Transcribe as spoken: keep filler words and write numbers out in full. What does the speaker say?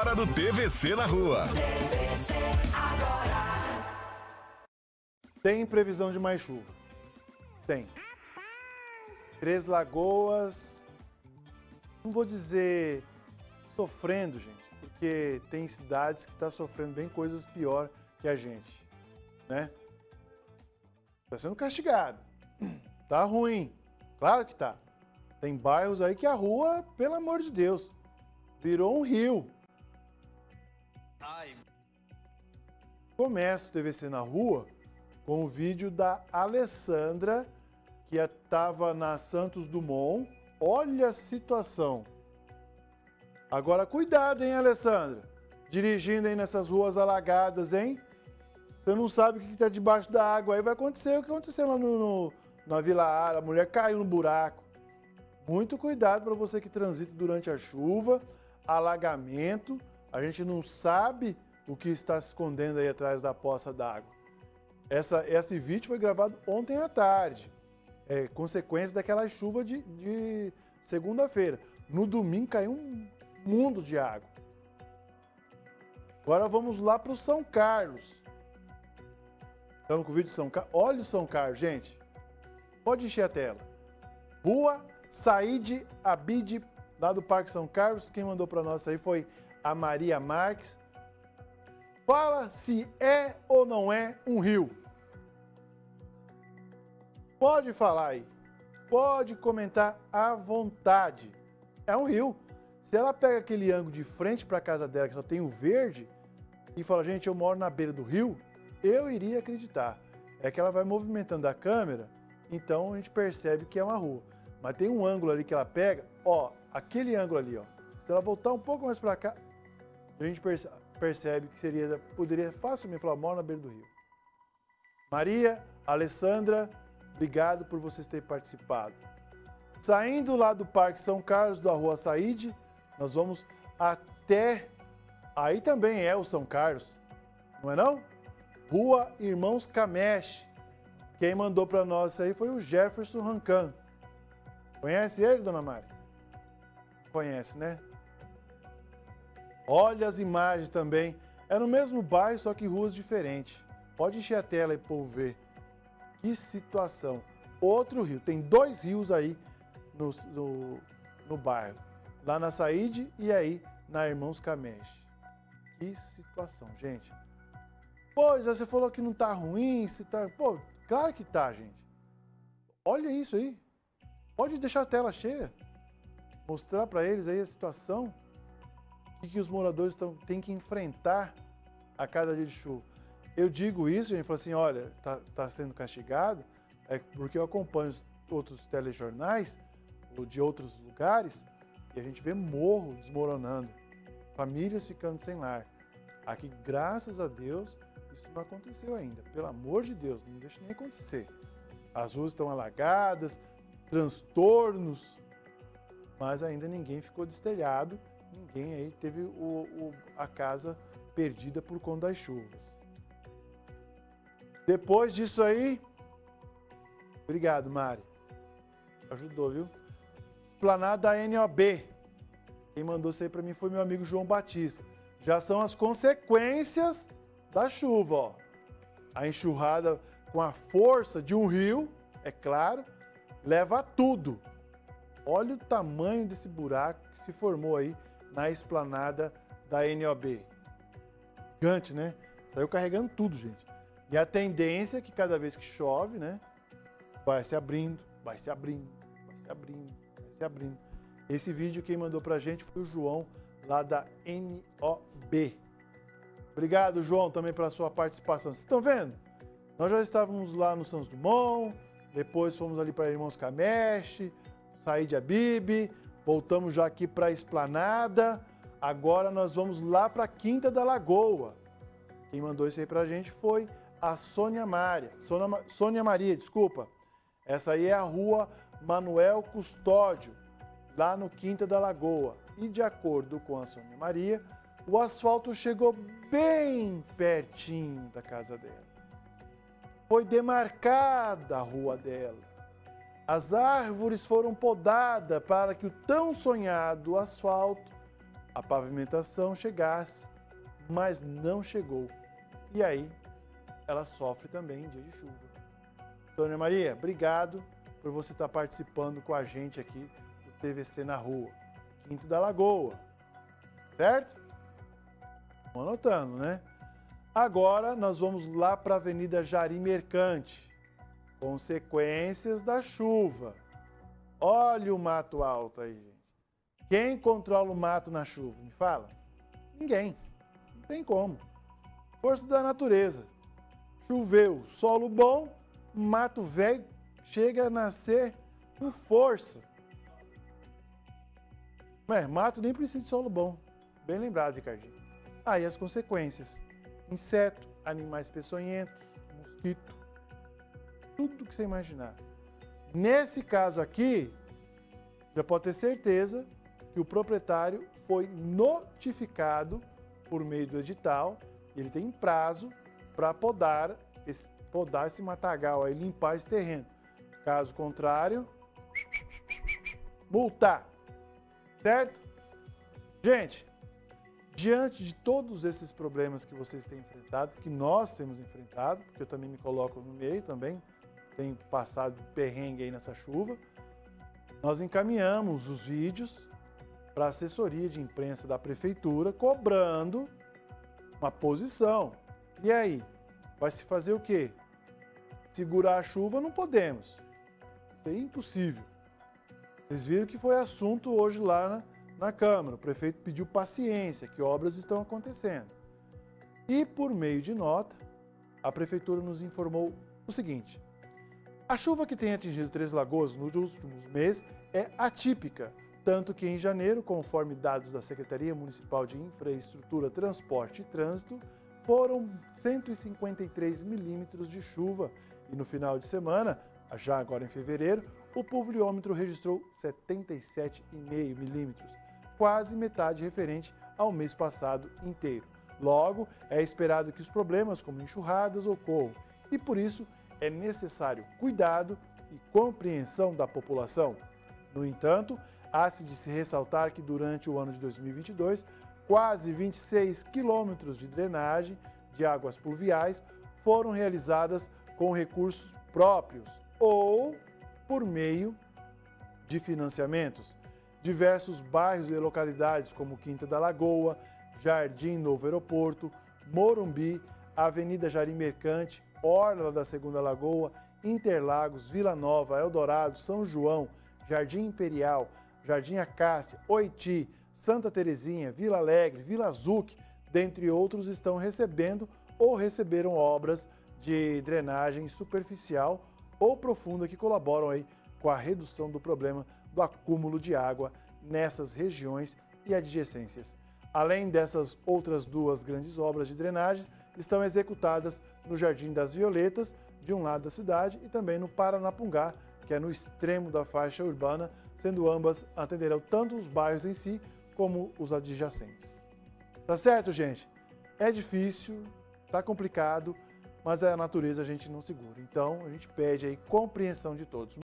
hora do T V C na rua. T V C agora. Tem previsão de mais chuva? Tem. Três Lagoas, não vou dizer sofrendo, gente, porque tem cidades que estão sofrendo bem coisas pior que a gente, né? Está sendo castigado. Tá ruim. Claro que tá. Tem bairros aí que a rua, pelo amor de Deus, virou um rio. Ai. Começa o T V C na rua com o vídeo da Alessandra, que estava na Santos Dumont. Olha a situação. Agora, cuidado, hein, Alessandra? Dirigindo aí nessas ruas alagadas, hein? Você não sabe o que está debaixo da água. Aí vai acontecer o que aconteceu lá no, no, na Vila Ara. A mulher caiu no buraco. Muito cuidado para você que transita durante a chuva, alagamento. A gente não sabe o que está se escondendo aí atrás da poça d'água. Essa, esse vídeo foi gravado ontem à tarde. É consequência daquela chuva de, de segunda-feira. No domingo caiu um mundo de água. Agora vamos lá para o São Carlos. Estamos com o vídeo de São Carlos. Olha o São Carlos, gente. Pode encher a tela. Rua Saíde Abide, lá do Parque São Carlos. Quem mandou para nós aí foi a Maria Marques. Fala se é ou não é um rio. Pode falar aí. Pode comentar à vontade. É um rio. Se ela pega aquele ângulo de frente para a casa dela, que só tem o verde, e fala, gente, eu moro na beira do rio, eu iria acreditar. É que ela vai movimentando a câmera, então a gente percebe que é uma rua. Mas tem um ângulo ali que ela pega, ó, aquele ângulo ali, ó. Se ela voltar um pouco mais para cá, a gente percebe que seria, poderia facilmente falar, moro na beira do rio. Maria, Alessandra, obrigado por vocês terem participado. Saindo lá do Parque São Carlos, da Rua Saíde, nós vamos até, aí também é o São Carlos, não é não? Rua Irmãos Cameche. Quem mandou para nós isso aí foi o Jefferson Rancan. Conhece ele, dona Mari? Conhece, né? Olha as imagens também. É no mesmo bairro, só que ruas diferentes. Pode encher a tela aí para o povo ver. Que situação. Outro rio. Tem dois rios aí no, no, no bairro. Lá na Saíde e aí na Irmãos Cameche. Que situação, gente. Pois, você falou que não tá ruim, se tá... Pô, claro que tá, gente. Olha isso aí. Pode deixar a tela cheia. Mostrar para eles aí a situação. O que, que os moradores tão, têm que enfrentar a cada dia de chuva. Eu digo isso, gente, falo assim, olha, tá, tá sendo castigado, é porque eu acompanho os outros telejornais de outros lugares e a gente vê morro desmoronando, famílias ficando sem lar. Aqui, graças a Deus, isso não aconteceu ainda. Pelo amor de Deus, não deixa nem acontecer. As ruas estão alagadas, transtornos, mas ainda ninguém ficou destelhado, ninguém aí teve o, o, a casa perdida por conta das chuvas. Depois disso aí, obrigado, Mari. Ajudou, viu? Esplanada N O B. Quem mandou isso aí para mim foi meu amigo João Batista. Já são as consequências da chuva, ó. A enxurrada com a força de um rio, é claro, leva a tudo. Olha o tamanho desse buraco que se formou aí na esplanada da N O B. Gigante, né? Saiu carregando tudo, gente. E a tendência é que cada vez que chove, né, vai se abrindo, vai se abrindo, vai se abrindo, vai se abrindo. Esse vídeo quem mandou pra gente foi o João, lá da N O B. Obrigado, João, também pela sua participação. Vocês estão vendo? Nós já estávamos lá no Santos Dumont, depois fomos ali para Irmãos Cameche, Saíde Abide, voltamos já aqui para a Esplanada. Agora nós vamos lá para a Quinta da Lagoa. Quem mandou isso aí pra gente foi a Sônia Maria, Sônia, Sônia Maria, desculpa. Essa aí é a Rua Manuel Custódio, lá no Quinta da Lagoa. E de acordo com a Sônia Maria, o asfalto chegou bem pertinho da casa dela. Foi demarcada a rua dela. As árvores foram podadas para que o tão sonhado asfalto a pavimentação chegasse, mas não chegou. E aí, ela sofre também em dia de chuva. Sônia Maria, obrigado por você estar participando com a gente aqui do T V C na Rua. Quinto da Lagoa, certo? Vamos anotando, né? Agora nós vamos lá para a Avenida Jari Mercante. Consequências da chuva. Olha o mato alto aí, gente. Quem controla o mato na chuva? Me fala. Ninguém. Não tem como. Força da natureza. Choveu, solo bom, mato velho chega a nascer com força. Mas mato nem precisa de solo bom. Bem lembrado, Ricardinho. Aí as consequências. Inseto, animais peçonhentos, mosquito, tudo que você imaginar. Nesse caso aqui, já pode ter certeza que o proprietário foi notificado por meio do edital, ele tem prazo para podar esse, podar esse matagal aí, limpar esse terreno. Caso contrário, multar. Certo? Gente, diante de todos esses problemas que vocês têm enfrentado, que nós temos enfrentado, porque eu também me coloco no meio também, tenho passado perrengue aí nessa chuva, nós encaminhamos os vídeos para a assessoria de imprensa da prefeitura, cobrando uma posição. E aí? Vai se fazer o quê? Segurar a chuva não podemos. Isso é impossível. Vocês viram que foi assunto hoje lá na, na Câmara. O prefeito pediu paciência, que obras estão acontecendo. E por meio de nota, a prefeitura nos informou o seguinte: a chuva que tem atingido Três Lagoas nos últimos meses é atípica, tanto que em janeiro, conforme dados da Secretaria Municipal de Infraestrutura, Transporte e Trânsito, foram cento e cinquenta e três milímetros de chuva e no final de semana, já agora em fevereiro, o pluviômetro registrou setenta e sete vírgula cinco milímetros, quase metade referente ao mês passado inteiro. Logo, é esperado que os problemas como enxurradas ocorram e, por isso, é necessário cuidado e compreensão da população. No entanto, há-se de se ressaltar que durante o ano de dois mil e vinte e dois, quase vinte e seis quilômetros de drenagem de águas pluviais foram realizadas com recursos próprios ou por meio de financiamentos. Diversos bairros e localidades como Quinta da Lagoa, Jardim Novo Aeroporto, Morumbi, Avenida Jari Mercante, Orla da Segunda Lagoa, Interlagos, Vila Nova, Eldorado, São João, Jardim Imperial, Jardim Acácia, Oiti, Santa Terezinha, Vila Alegre, Vila Zuc, dentre outros, estão recebendo ou receberam obras de drenagem superficial ou profunda que colaboram aí com a redução do problema do acúmulo de água nessas regiões e adjacências. Além dessas outras duas grandes obras de drenagem, estão executadas no Jardim das Violetas, de um lado da cidade, e também no Paranapungá, que é no extremo da faixa urbana, sendo ambas atenderão tanto os bairros em si, como os adjacentes. Tá certo, gente? É difícil, tá complicado, mas a natureza a gente não segura. Então, a gente pede aí compreensão de todos.